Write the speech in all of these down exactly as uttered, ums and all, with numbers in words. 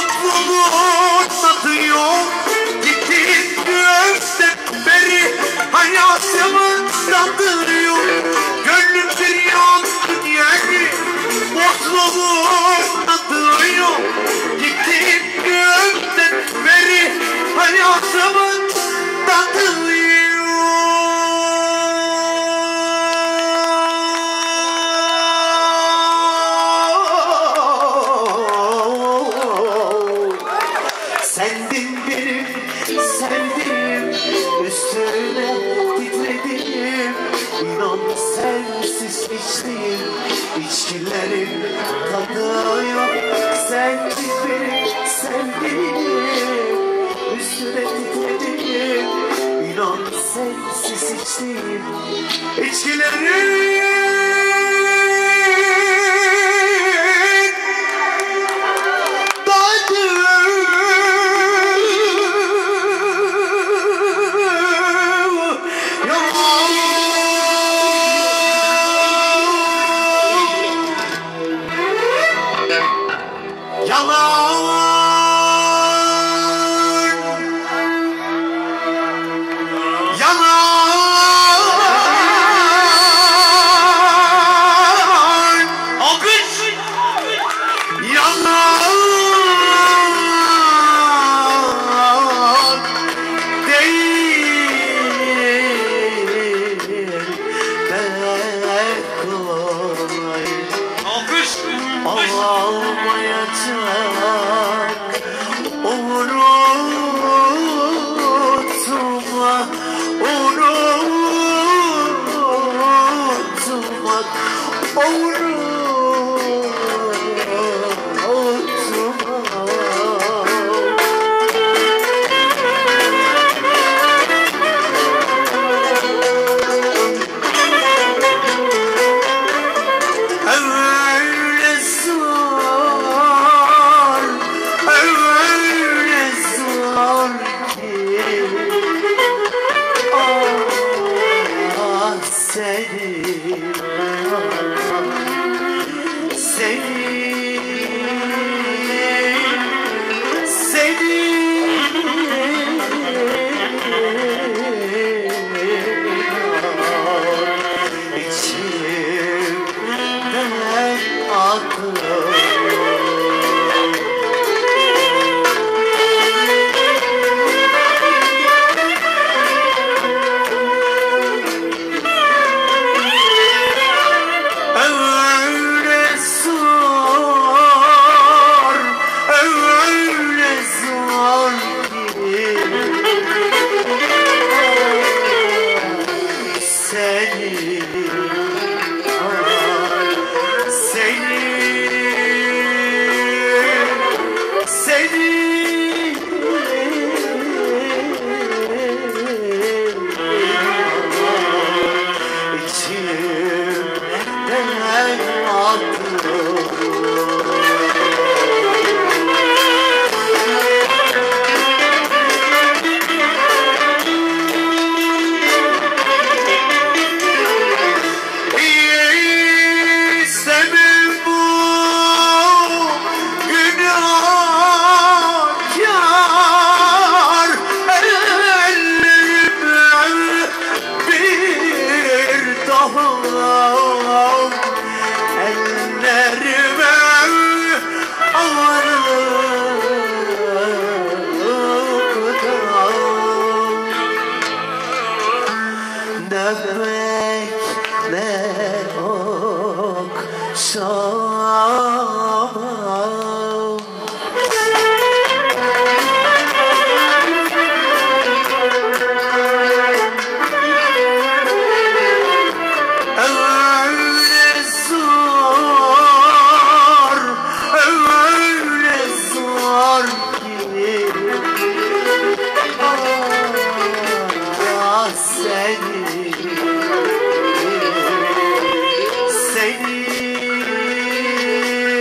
mutluluğun tadı yok. Gittiğin göğüsten beri hayatımın tadı yok. Gönlüm bir yansın yani, mutluluğun tadı yok. Gittiğin göğüsten beri hayatımın tadı yok. Sendin benim sevdiğim, üstüne titredim. İnan sensiz içtiğim içkilerin tadı yok. Sendin benim sevdiğim, üstüne titredim. İnan sensiz içtiğim içkilerin olmayacak. Unutma, unutmak, seni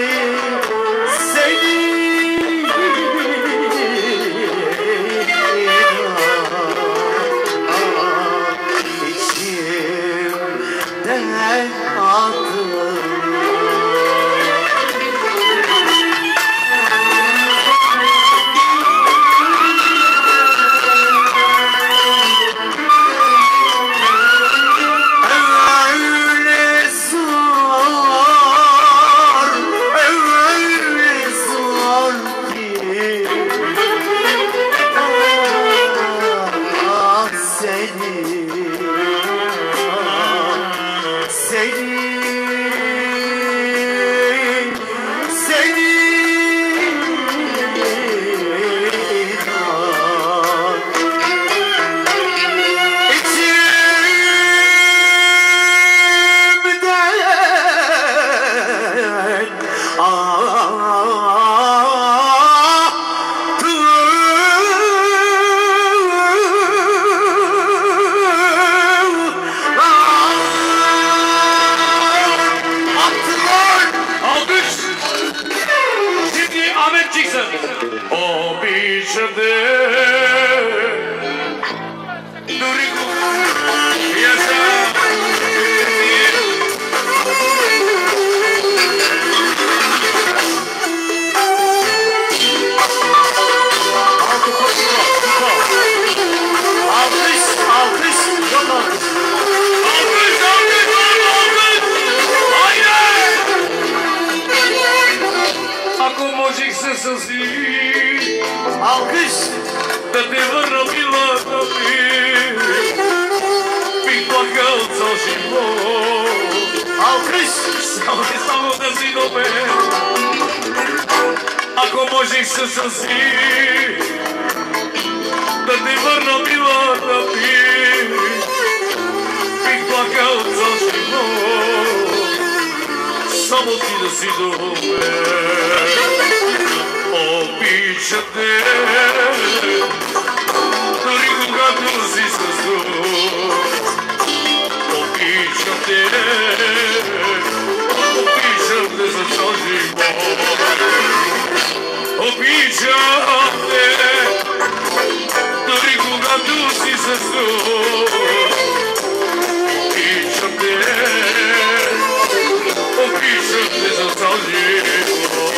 обичам те. Дори когато я съм. Малко по-тихо, тихо. Алкış, alkış, yok alkış. Alkış, alkış, alkış. Hayır. Ако можех се съси, Alkış. да те върна милата ми, бих плакал цял живот. Alkış. Само и само да си до мен. Ако можех се съси, да те върна милата ми, бих плакал цял живот. Само ти да си до мен. Обичам те, дори когато си с друг. Обичам те, обичам те за цял живот. Обичам те, дори когато си с друг. Обичам те, обичам те за цял живот.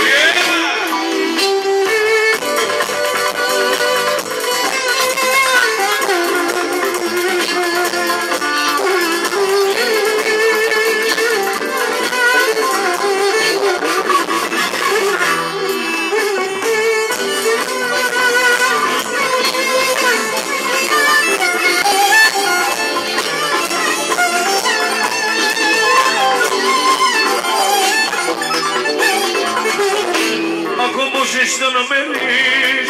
Ако можеш да намериш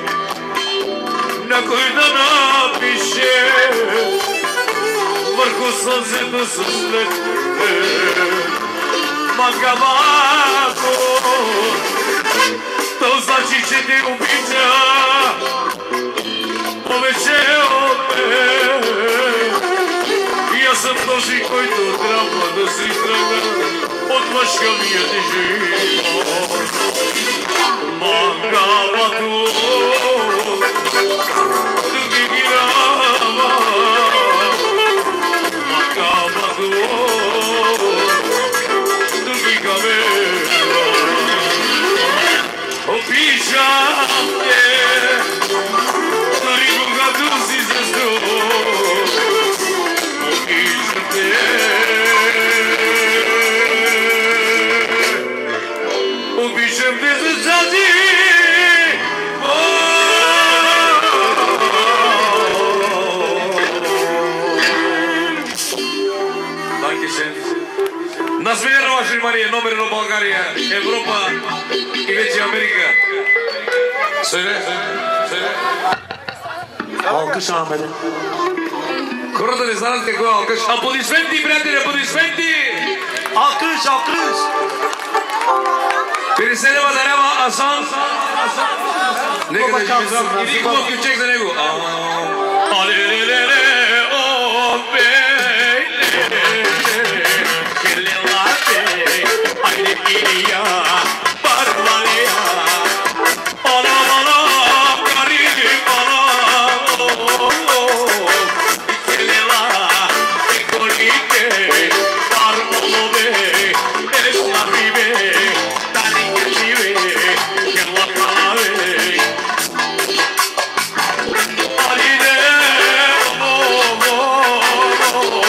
някой да напише върху слънцето със след макамако, то значи, че те обича повече от мен. И аз съм този, който трябва да си тръгна от мъжкавия ти живот. Макамако, други гирава, макамако, други камера. Обичам те, дори когато си с друг. Обичам те, обичам те за тази. На сменена ваше внимание, номер едно България, Европа и вече Америка. Съде, съде. Alkış Ahmet'e. Хората не знаят какво е алкаш. Аплодисменти, приятели, аплодисменти! Alkış, alkış. Переселева дарява Асан. Нека да живи здрав. И един хубав ключек за него. Алелелеле, о, бейле. Alegría, barbaria, ana ana, cariño, ana, ikelela, ekolite, barmolove, esla vive, dali que vive, que la clave. Alide, oh, oh, oh,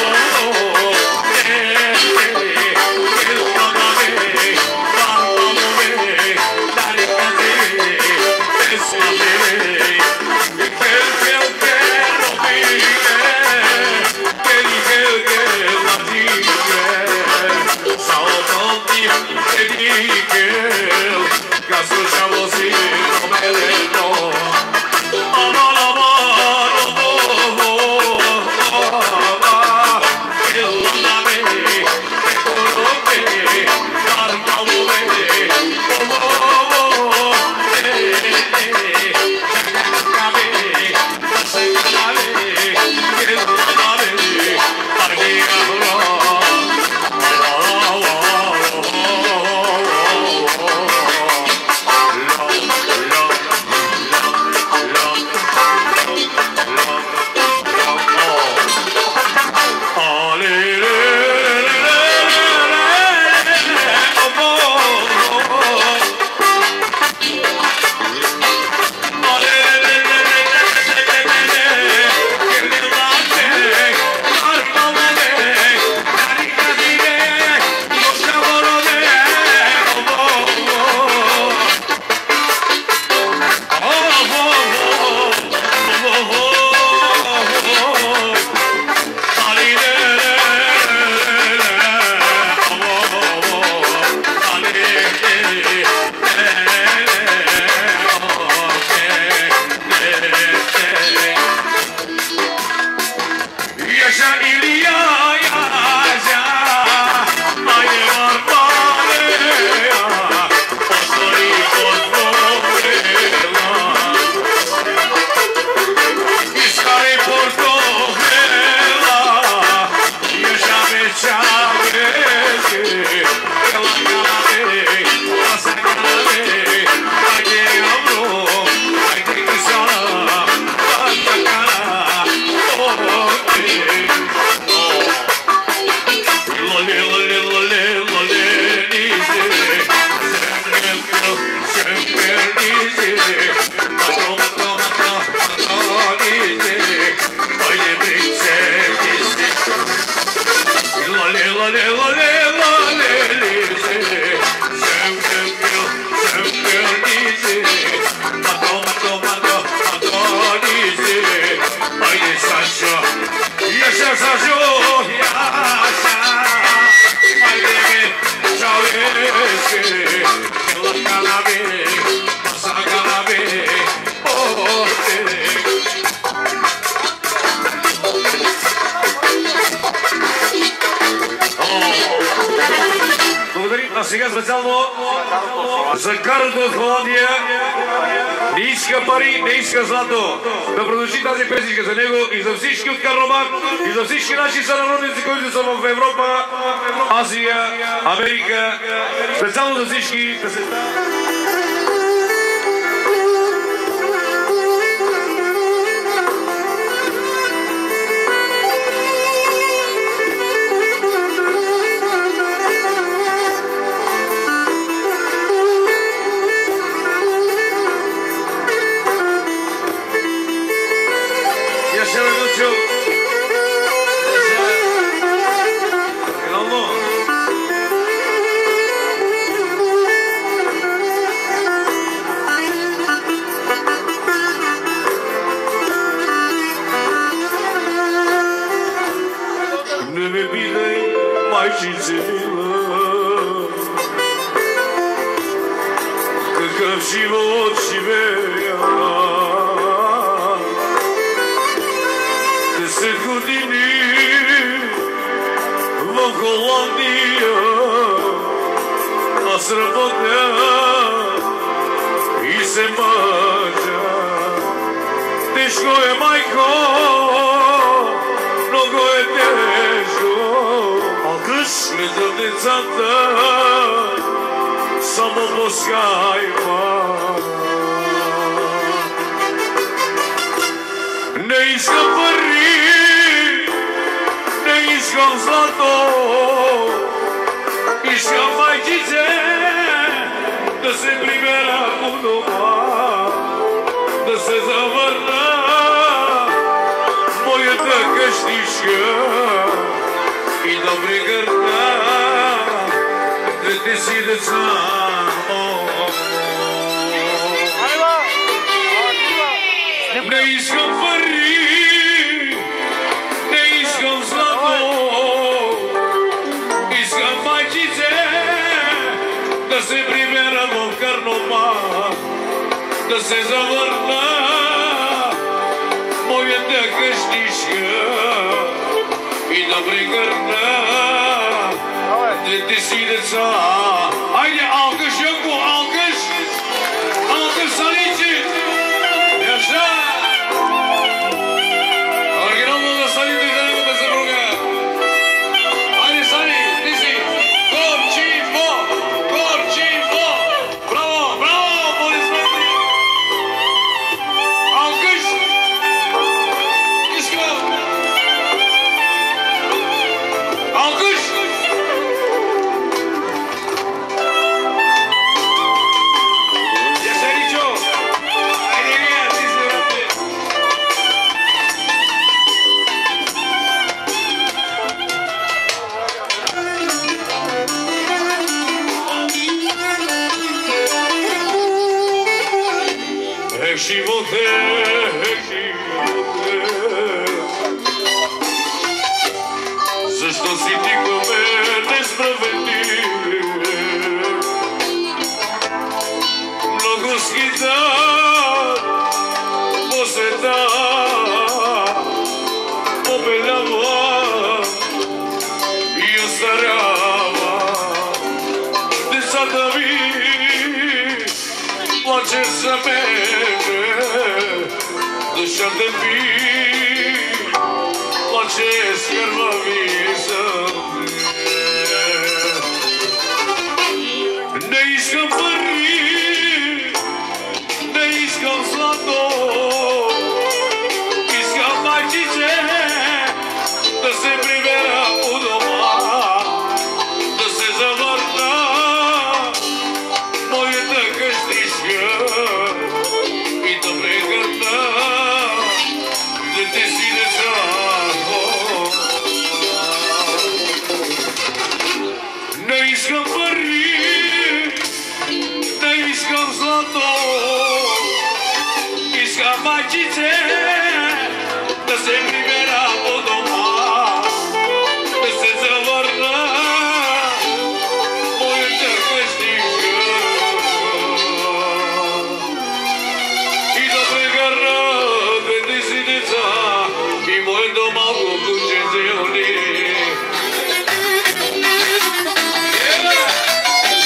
а сега специално за Карлото от Холандия. Не иска пари, не иска злато. Да продължи тази песенка за него и за всички от Карнобак, и за всички наши сънародници, които са в Европа, Азия, Америка. Специално за всички песента. Какъв живот живея, десет години в Холандия, аз работя и се мъча. Тежко е, майко, много е тежко. Гледам децата само по скайпа. Не искам пари, не искам злато, искам майчице да се прибера у дома, да се завърна моята къщичка и да прегърна двете си деца. Не искам пари, не искам злато, искам майчице да се прибера в Карнобак, да се завърна моята къщичка и да прегърна двете си деца. Айде, алкаш, Йонко, алкаш! Алкаш, Саничи! Яша! Оригинално за Саните и за неговата съпруга. Айде, Сани, ти си! Горчиво! Горчиво! Браво, браво, аплодисменти! Алкаш! Искам! Алкаш! Животе, животе, защо си ти към мен несправедлив? Много скитат по света, побелява и остарява. Децата ми плачат за мен, душата ми плаче с кървави зъби. Не искам пари, не искам злато, искам майчице да се прибера у дома, да се завърна моята къщичка и да прегърна двете си деца. Не искам пари, не искам злато, искам майчице да се прибера у дома, да се завърна моята къщичка и да прегърна двете си деца и моето малко кученце Оли.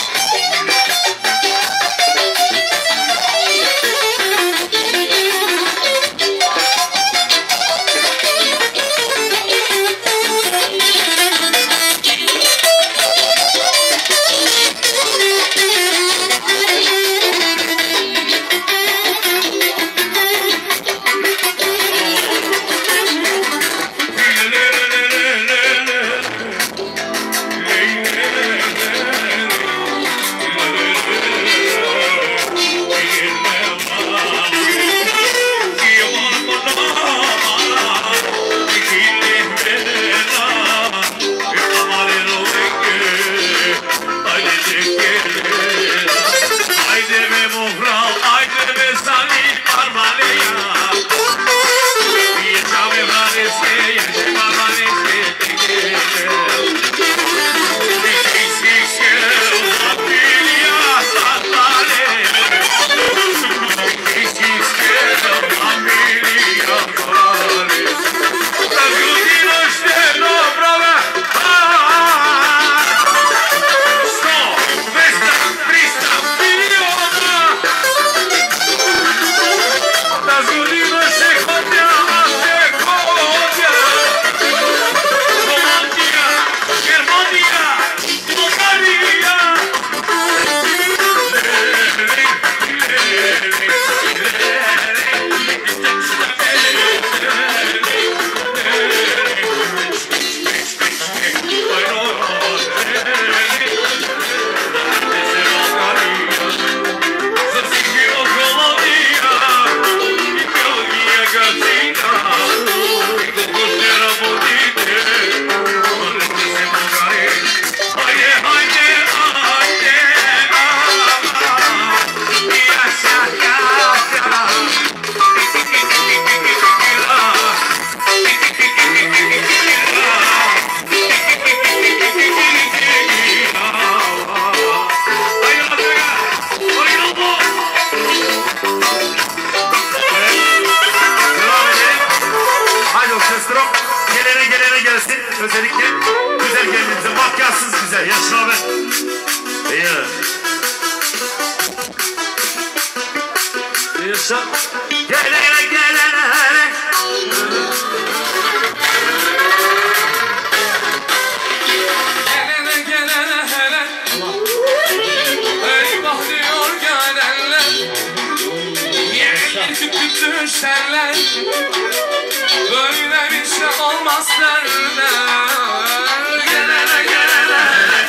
düşerler. Böyle bir şey olmaz derler. Gelene gelene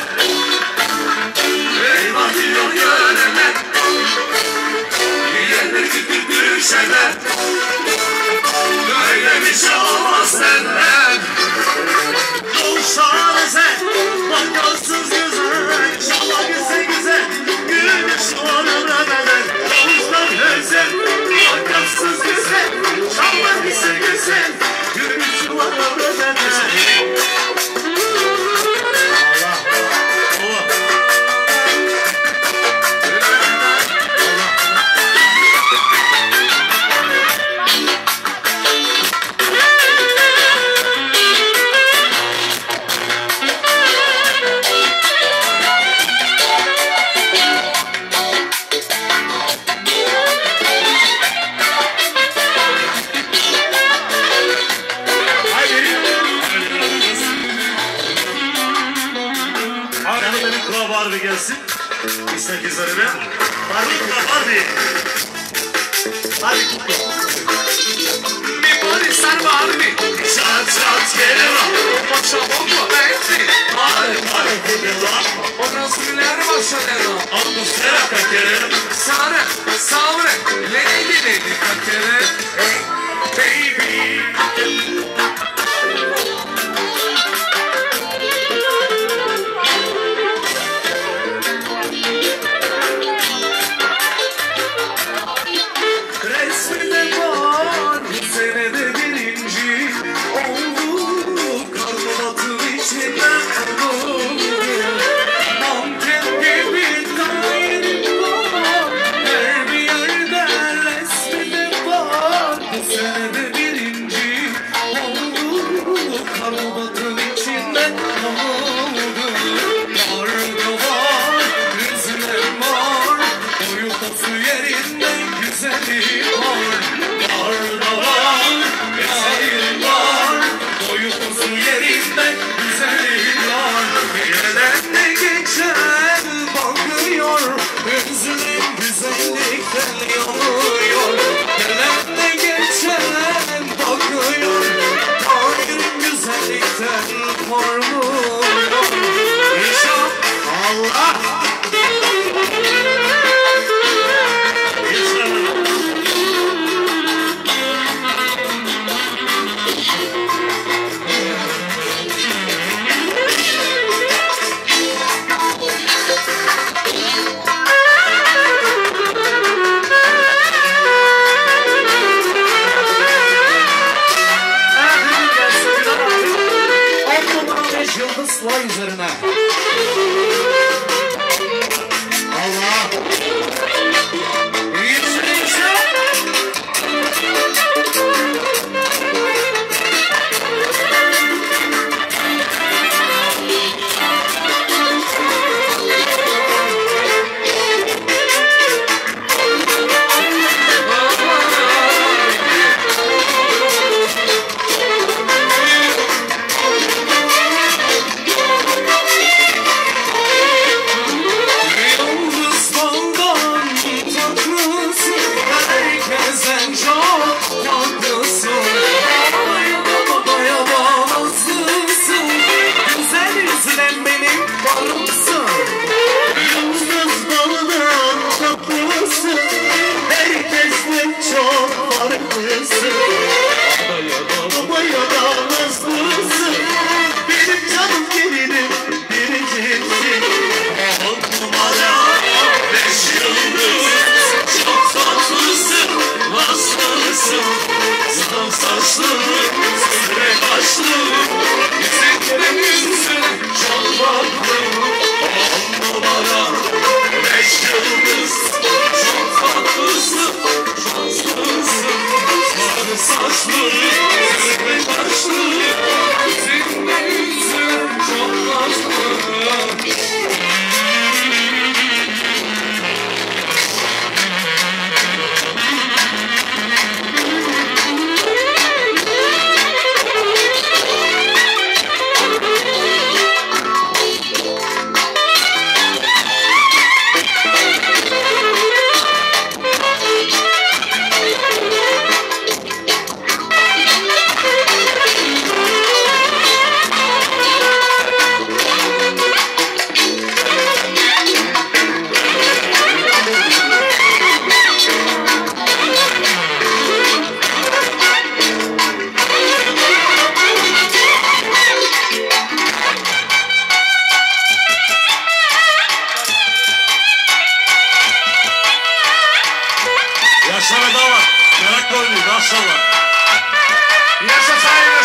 eyvah diyor görene. Yerler küçük düşerler. Böyle bir şey olmaz derler. Doğuşlar sen, bakarsız güzel, şala güzel güzel, güneş var ömremeden. Doğuşlar güzel, bakarsız güzel, şala güzel güzel, güneş var ömremeden. Barbie gelsin. İstek üzerine. Barbie kutla Barbie. Hadi kutla. Bir polisler Barbie. Şat şat gelene. Başa bomba bekli. Hadi hadi gelene. O nasıllar başarılı. Atmosfera kakere. Sarı, savrı, lady lady kakere. Hey, baby. Yıldızlar üzerine. Allah. Spokojnie, nasza. Jeszcze cały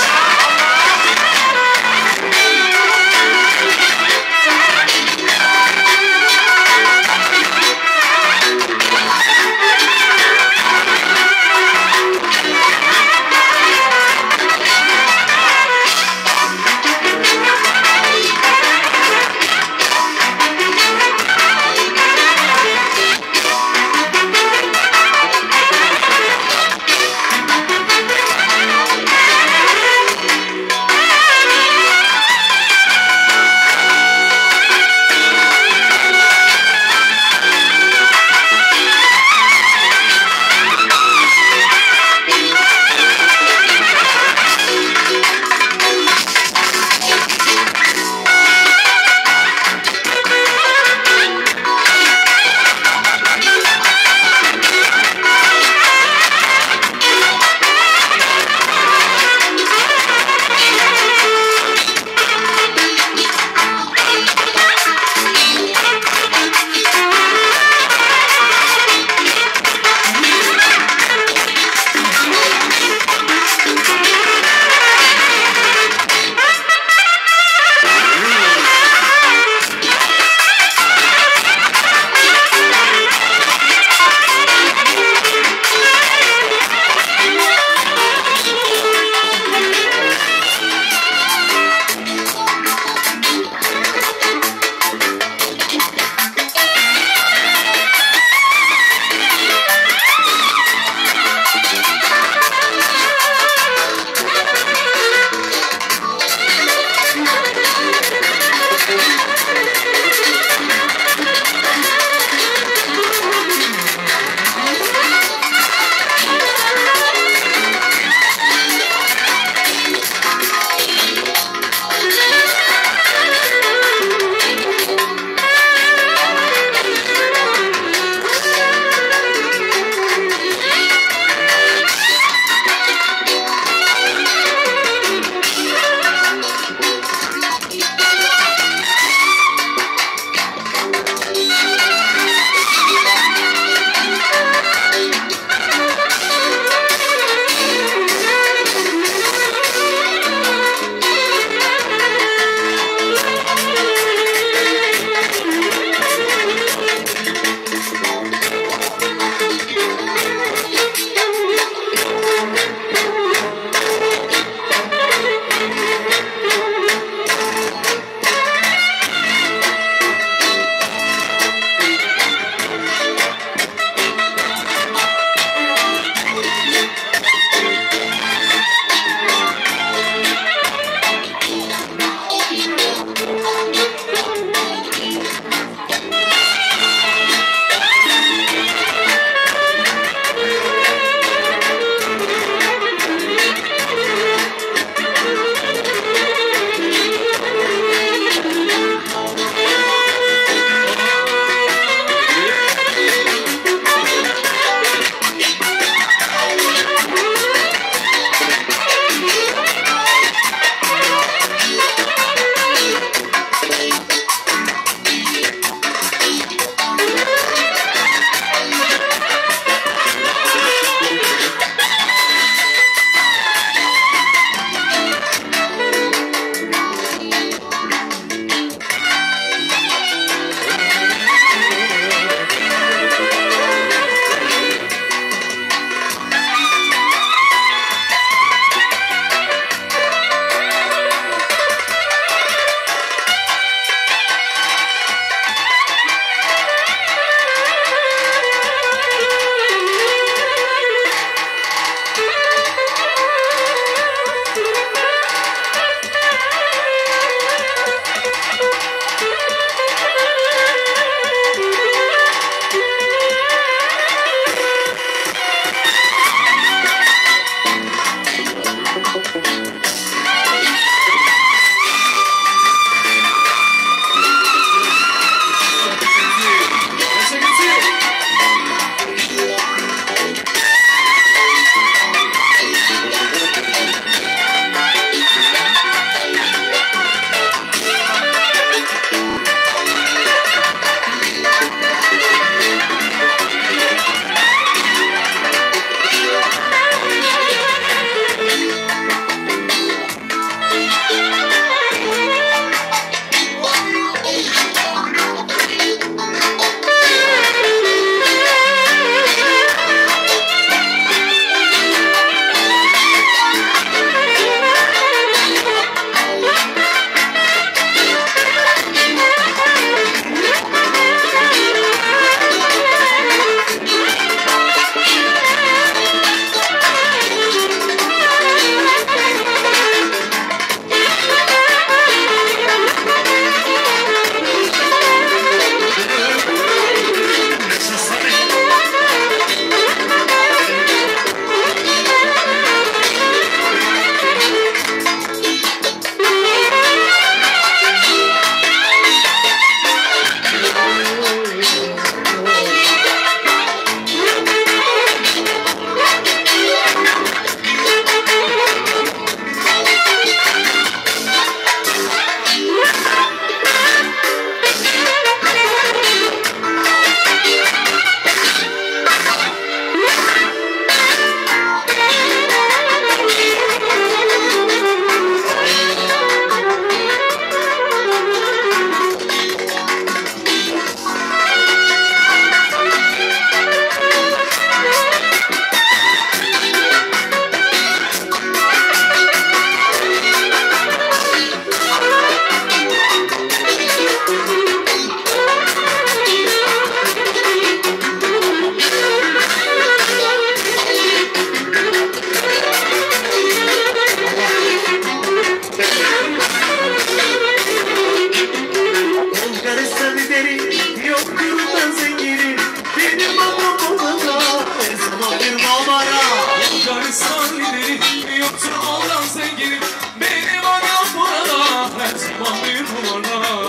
yoktur da zenginim. Benim adım olana her zaman bir numara. Yakarsan giderim yoksa ondan zenginim. Benim anam burada her zaman bir numara.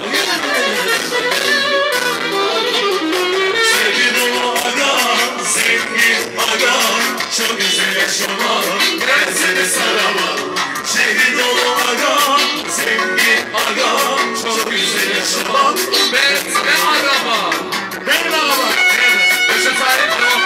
Sevgi dolu aga, zengin aga, çok güzel yaşama, Mercedes araba. Sevgi dolu aga, zengin aga, çok güzel yaşama. Ben ve araba. Benim araba. Yaşa sahip yok.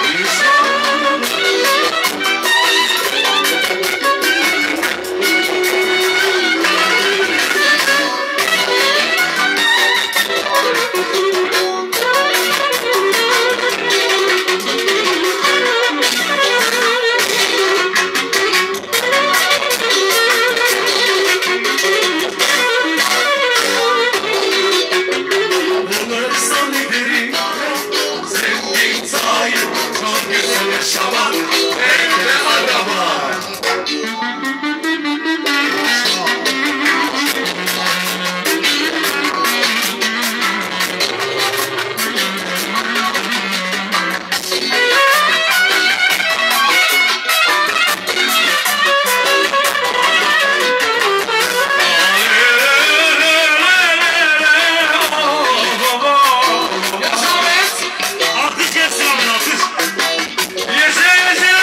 Bulgaristan lideri, zengin sahip, çok güzel yaşama, ev ve araba. Yaşa yaşa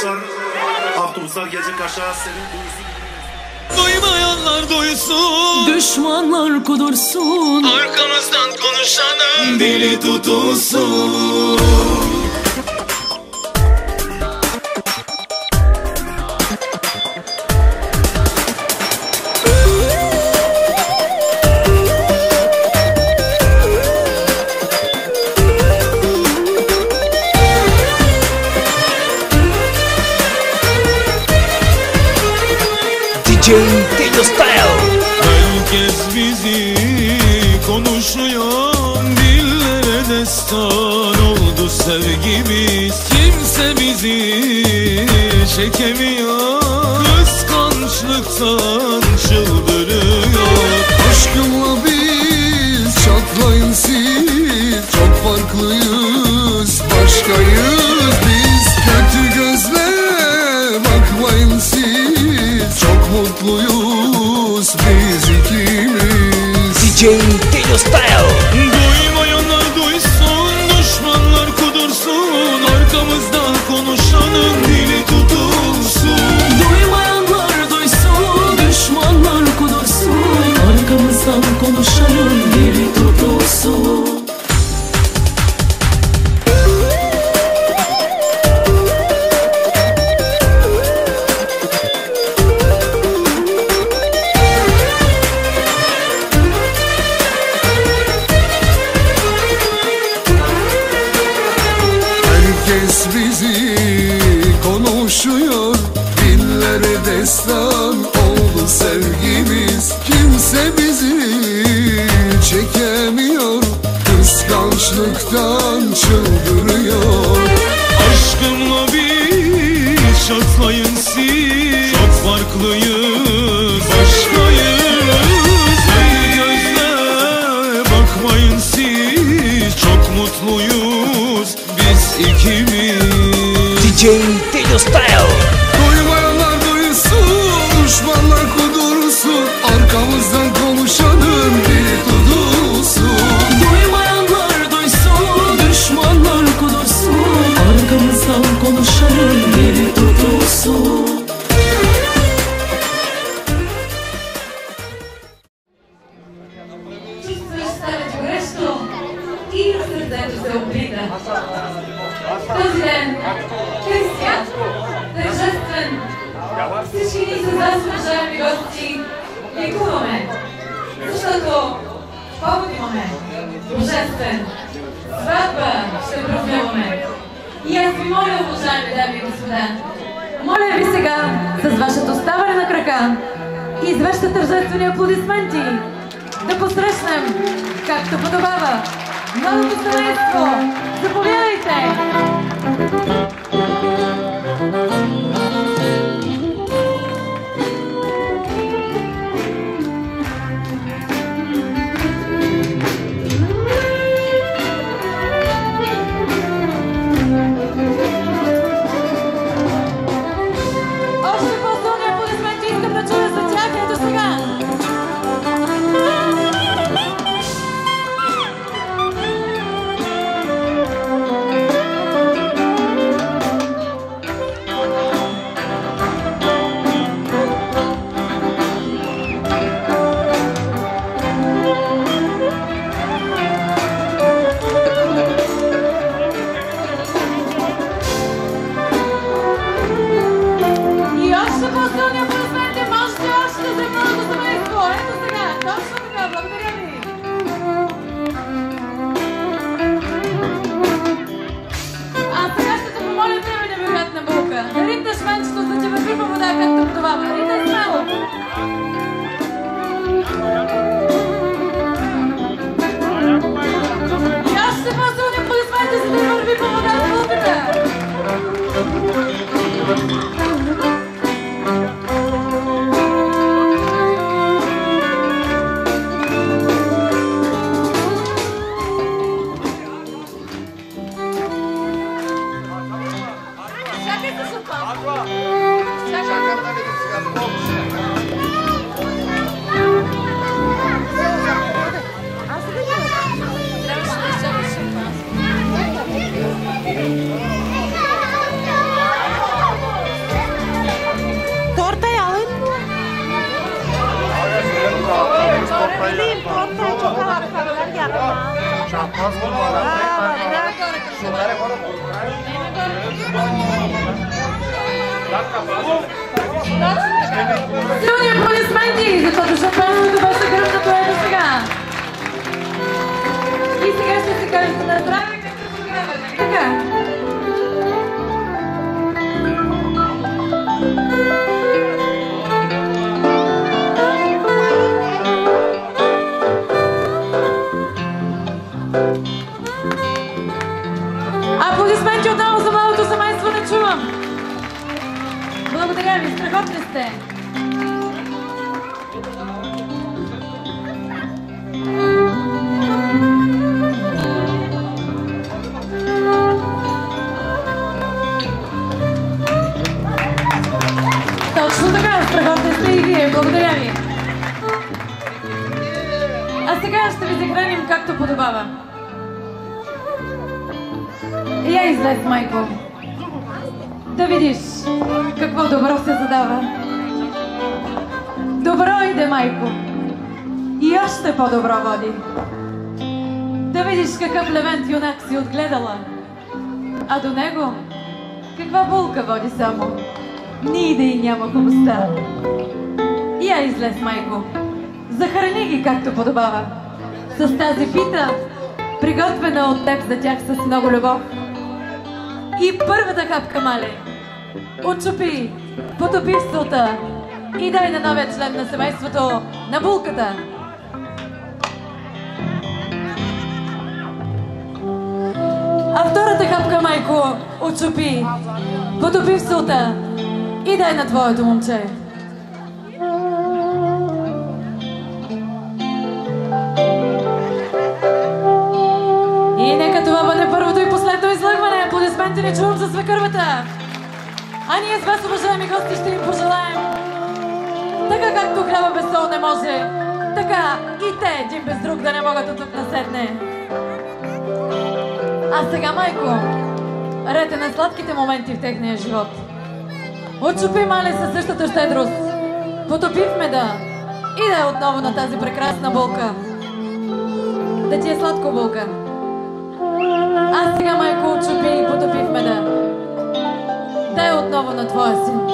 arkadaşlar. Avtobuslar gelecek aşağı senin duyusun. Duymayanlar duysun, Düşmanlar kudursun, arkamızdan konuşanın dili tutulsun. D J Tello Style. Herkes bizi konuşuyor, dillere destan oldu sevgimiz. Kimse bizi çekemiyor, kıskançlıktan çıldırıyor. Aşkımla biz çatlayın siz, çok farklıyız, başkayız biz. Kötü gözle bakmayın siz, çok mutluyuz biz ikimiz. D J Tello Style. Duymayanlar duysun, düşmanlar kudursun, arkamızda konuşanın dili tutulsun. Duymayanlar duysun, düşmanlar kudursun, arkamızdan konuşanın dili tutulsun. Herkes bizi konuşuyor, dillere destan oldu sevgimiz. Kimse bizi çekemiyor, kıskançlıktan çıldırıyor. Aşkımla biz çatlayın siz, çok farklıyız, başkayız. Ey gözle bakmayın siz, çok mutluyuz biz ikimiz. D J Tello Style. Duymayanlar duysun, düşmanlar kudursun, arkamızdan konuşanın dili tutulsun. Duymayanlar duysun, düşmanlar kudursun, arkamızdan konuşanın dili tutulsun. Чувствуешь старость грешно и сърцето се облита. Този ден е свят, тържествен. Всички ни с вас, уважаеми гости, ликуваме, защото повод имаме божествен. Сватба ще празнуваме. И аз ви моля, уважаеми дами и господа, моля ви сега с вашето ставане на крака и с вашите тържествени аплодисменти да посрещнем, както подобава, новото семейство. Заповядайте! Още по-силни аплодисменти искам да чуя за тях, ето сега! Силни аплодисменти, защото шампанското беше гръмнато ето сега. И сега ще се кажете на здраве, както програмата. Така. Аплодисменти отново за младото семейство, не чувам. Благодаря ви, страхотни сте. Точно така, страхотни сте и вие. Благодаря ви. А сега ще ви захраним както подобава. Я излез, майко. Да видиш какво добро се задава. Добро иде, майко. И още по-добро води. Да видиш какъв левент юнак си отгледала. А до него каква булка води само. Ни иде и няма хубостта. Я излез, майко. Захрани ги както подобава. С тази пита, приготвена от теб за тях с много любов. И първата хапка, мале, отчупи, потопи в столта и дай на новия член на семейството на булката. А втората хапка, майко, отчупи, потопи в столта и дай на твоето момче. И нека това бъде първото и последно излъгване. Аплодисменти не чувам за свекървата. А ние с вас, уважаеми гости, ще им пожелаем така както хляба без сол не може, така и те един без друг да не могат от тук насетне. А сега, майко, ред е на сладките моменти в техния живот. Отчупи, мале, със същата щедрост. Потопи в меда и да е отново на тази прекрасна булка. Да ти е сладко, булка. А сега, майко, отчупи и потопи в меда. Да е отново на твоя син.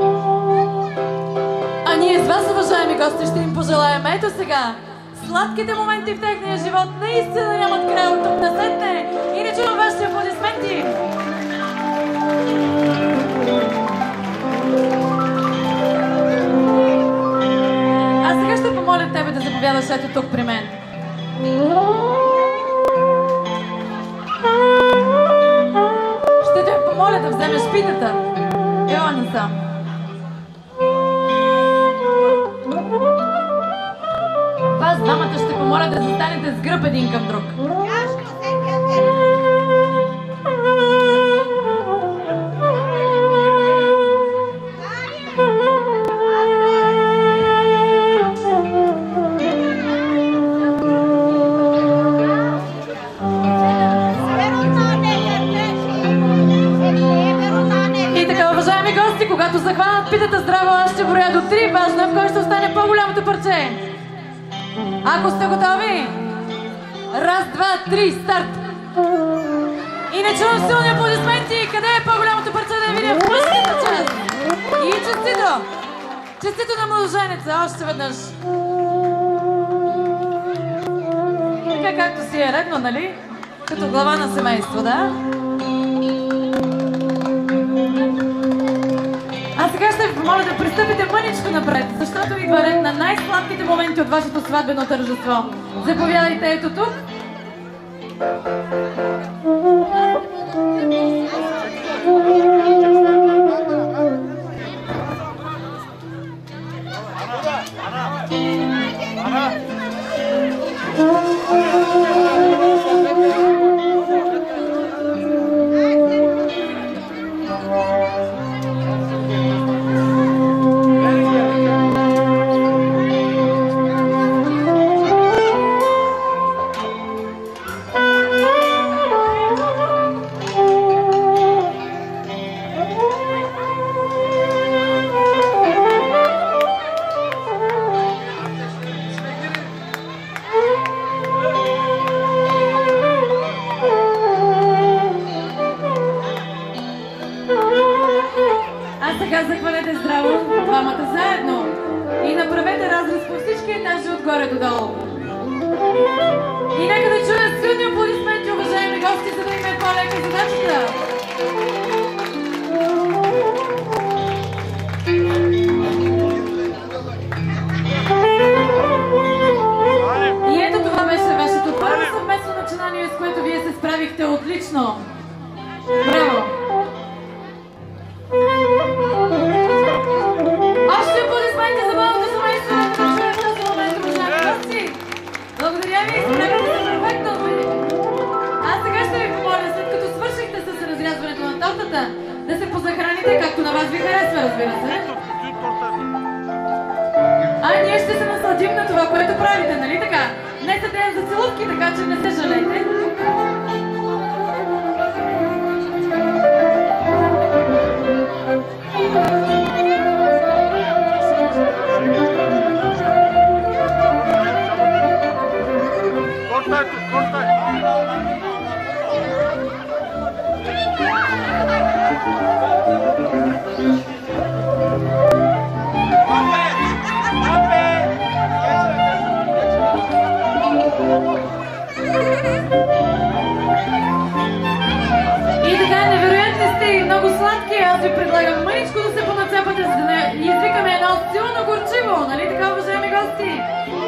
А ние с вас, уважаеми гости, ще им пожелаем ето сега сладките моменти в техния живот наистина нямат край от тук насетне и не чувам вашите аплодисменти. А сега ще помоля тебе да заповядаш ето тук при мен. Ще те помоля да вземеш питата. Ева насам. Вас двамата ще помоля да застанете с гръб един към друг. Когато захванат питата здраво, аз ще броя до три. Важно е в кой ще остане по-голямото парче. Ако сте готови, раз, два, три, старт! И не чувам силни аплодисменти. Къде е по-голямото парче да я видя в мъжката част? И честито! Честито на младоженеца, още веднъж. Така както си е редно, нали? Като глава на семейство, да? А сега ще ви помоля да пристъпите мъничко напред, защото идва ред на най-сладките моменти от вашето сватбено тържество. Заповядайте ето тук. А сега захванете здраво двамата заедно и направете разрез по всички етажи отгоре до долу. И нека да чуя силни аплодисменти, уважаеми гости, за да им е по-лека задачата. И ето това беше вашето първо съвместно начинание, с което вие се справихте отлично. Браво! Още аплодисменти за малото семейство на държава в този момент, уважаеми гости! Благодаря ви, справихте се перфектно! Аз сега ще ви помоля, след като свършихте с разрязването на тортата, да се позахраните, както на вас ви харесва, разбира се. А ние ще се насладим на това, което правите, нали така? Днес е ден за целувки, така че не се жалейте. И така, невероятни сте и много сладки. Аз ви предлагам мъничко да се понацепате, за да не извикаме едно силно горчиво. Нали така, уважаеми гости?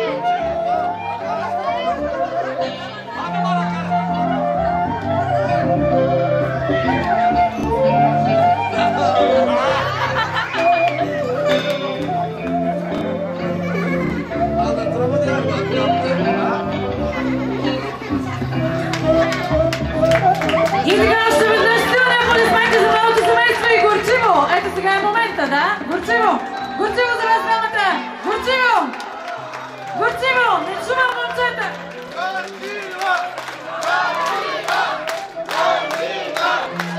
И сега още веднъж силни аплодисменти за малото семейство и горчиво! Ето сега е момента, да? Горчиво! Горчиво за вас двамата! Горчиво! Горчиво! Не чувам момчета! Горчиво! Горчиво! Горчиво!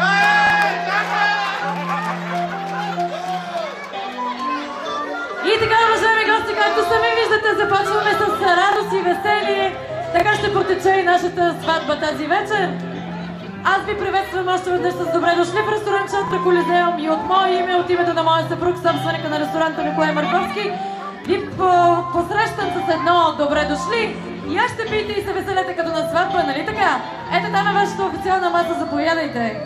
И така, уважаеми гости, както сами виждате, започваме с радост и веселие. Така ще протече и нашата сватба тази вечер. Аз ви приветствам още веднъж с добре дошли в ресторант Шатра Колизеум и от мое име, от името на моя съпруг, собственика на ресторанта Николай Марковски, ви посрещам с едно добре дошли. И аз ще пийте и се веселете като на сватба, нали така? Ето там е вашата официална маса, заповядайте.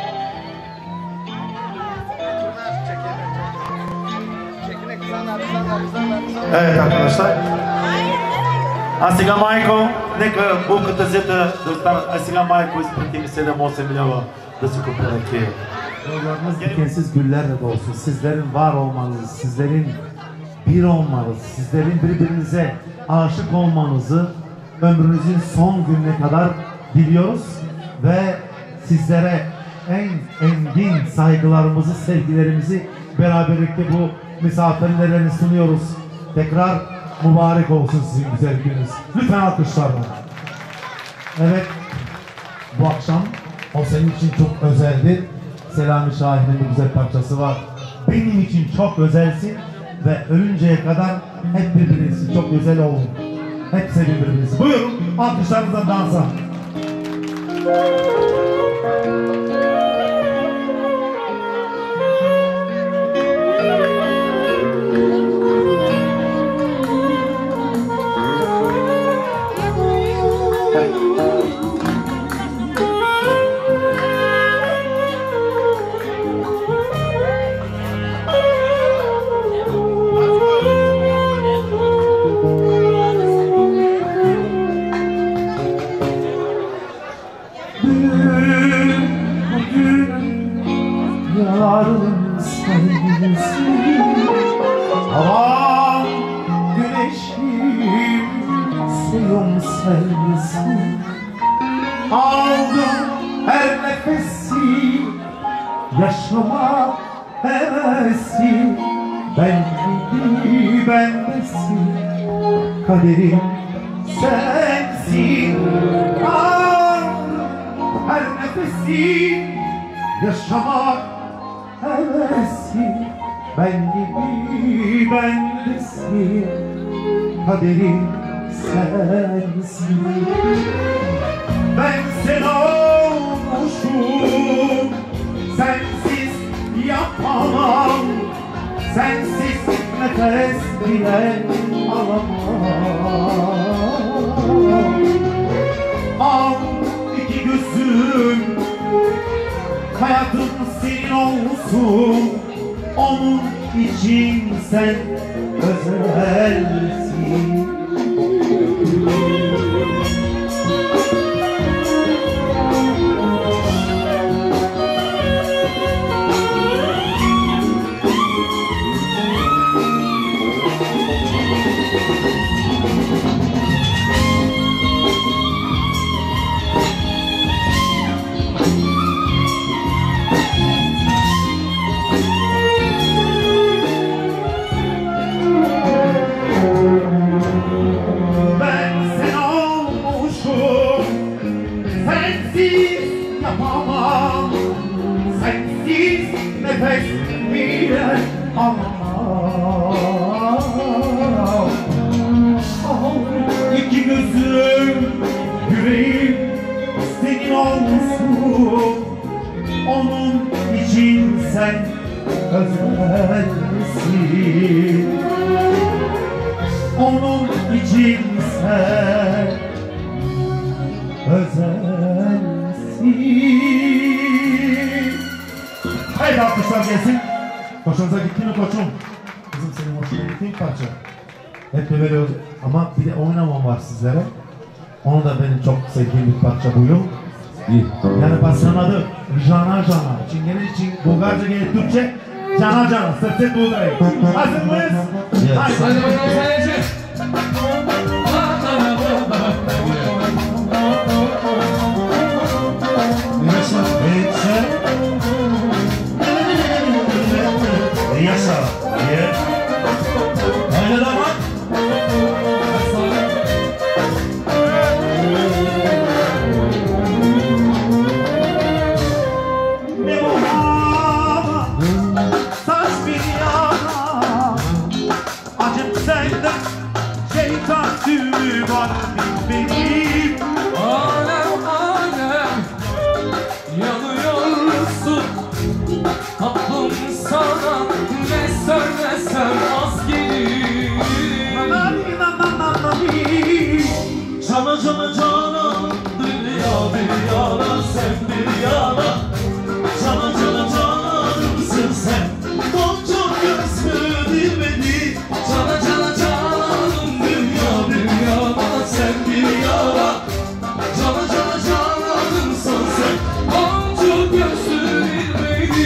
Е, така неща. А сега, майко, нека булката зета да остана. А сега, майко, изпрати ми седем-осем лева да си купя ракия. Yollarınız dikensiz güllerle dolsun. Sizlerin var olmanızı, sizlerin bir olmanızı, sizlerin birbirinize aşık olmanızı ömrünüzün son gününe kadar diliyoruz ve sizlere en engin saygılarımızı, sevgilerimizi beraberlikte bu misafirlerine sunuyoruz. Tekrar mübarek olsun sizin güzel gününüz. Lütfen alkışlarla. Evet, bu akşam o senin için çok özeldir. Selami Şahin'in bir güzel parçası var. Benim için çok özelsin ve ölünceye kadar hep birbiriniz çok özel olun. Hep sevin birbirinizi. Buyurun, alkışlarınızla dansa. Yarın sevgisi, havam güneşim, suyum sevgisi. Aldım her nefesi, yaşama hevesi. Ben gibi bendesin, kaderim sensin. Aldım her nefesi, yaşamak hevesi. Ben gibi bendesin, kaderim sensin. Ben sen olmuşum, sensiz yapamam. Sensiz nefes bile alamam. Al iki gözüm, hayatım senin olsun. Onun için sen özelsin. Yapamam, sensiz nefes bile alamam. Oh, iki gözüm, yüreğim senin olsun. Onun için sen özelsin. Onun için sen özelsin. Haydi alkışlar gelsin. Hoşunuza gitti mi koçum? Kızım senin hoşuna gitti mi parça? Hep de böyle ama bir de oynamam var sizlere. Onu da benim çok sevdiğim bir parça buyum. Yani parçanın adı Jana Jana. Çingene için Bulgarca gelip Türkçe Jana Jana. Sırtı buğdayı. Hazır mıyız? Yes. Haydi bakalım sayıcı. Yaşa. Ye. Haydi damat. Ne bu hava? Saç bir yana. Acım sende. Şeytan tüyü var benim. Alem alem yanıyorsun. Tatlım sana ne söylesem az gelir. Cana cana cana dünya dünyana sen dünyana. Cana cana canımsın sen. Boncuk gözlü dilmedi. Cana cana canım dünya dünyana sen dünyana. Cana cana canımsın sen. Boncuk gözlü dilmedi.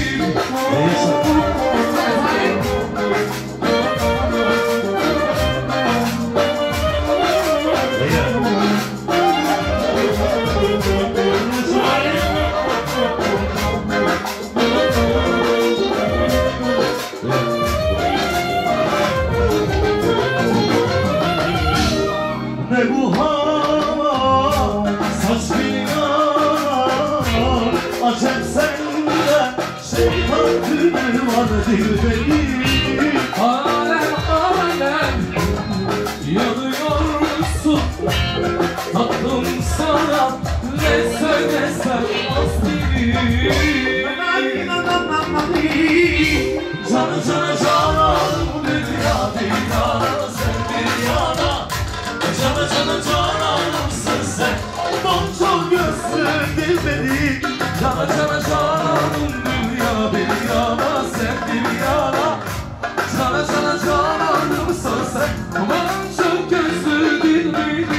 Ne bu hava, saç bir yana. Acem sende, şeytan tüyü var dilbenim. Alem alem yanıyorsun. Tatlım sana ne söylesem az gelir. Canı canı canım dünya dünyana sen dünyana. Canı canı canımsın sen. Boncuk gözlü dilbedi. Canı canı canım dünya dünyana sen dünyana. Canı canı canımsın sen. Boncuk gözlü dilbedi.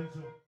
Sergio.